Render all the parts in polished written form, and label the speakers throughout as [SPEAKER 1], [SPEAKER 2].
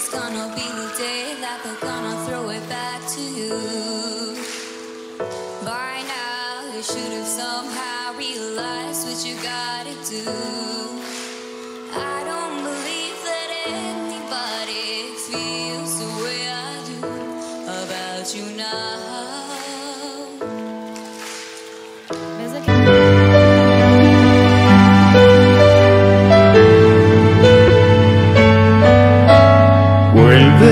[SPEAKER 1] Today's gonna be the day that they're gonna throw it back to you. By now you should have somehow realized what you gotta do. I don't believe that anybody feels the way I do about you now.
[SPEAKER 2] Vuelve,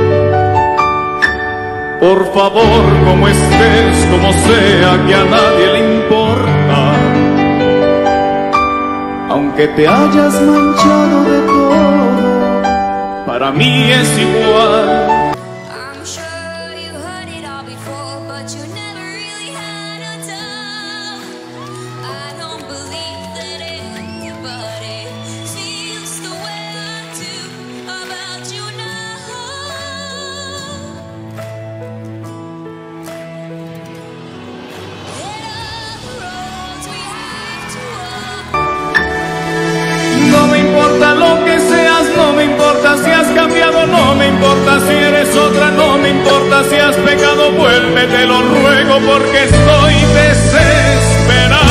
[SPEAKER 2] por favor, como estés, como sea, que a nadie le importa. Aunque te hayas manchado de todo, para mí es igual.
[SPEAKER 1] I'm sure you heard it all before, but you never really had a doubt. I don't believe that anybody feels the way I do about you now. Head up the roads we have to walk.
[SPEAKER 2] No me importa lo que seas, no me importa si has cambiado, no me importa si eres otra, no me importa si has pecado, vuelve, te lo ruego, porque estoy desesperado.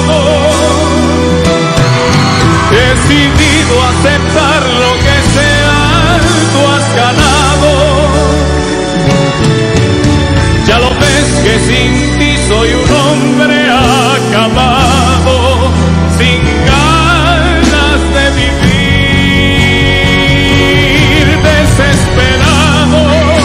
[SPEAKER 2] He decidido aceptar lo que sea, tú has ganado. Ya lo ves que sin ti soy un hombre acabado, sin ganas de vivir, desesperado.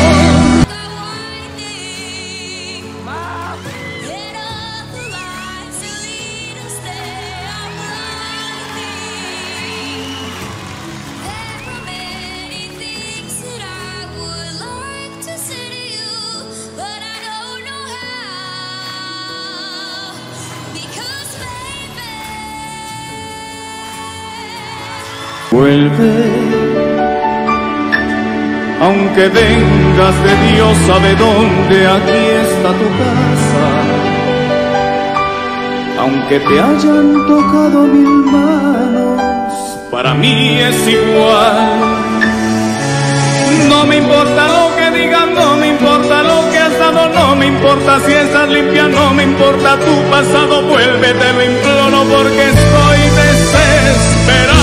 [SPEAKER 1] Get up the lights to lead us there. I'm blinding. There are many things that I would like to say to you, but I don't know how. Because baby,
[SPEAKER 2] Vuelve, aunque vengas de Dios sabe dónde, aquí está tu casa. Aunque te hayan tocado mil manos, para mí es igual. No me importa lo que digan, no me importa lo que has dado, no me importa si estás limpia, no me importa tu pasado, vuelve, te lo imploro, porque estoy desesperado.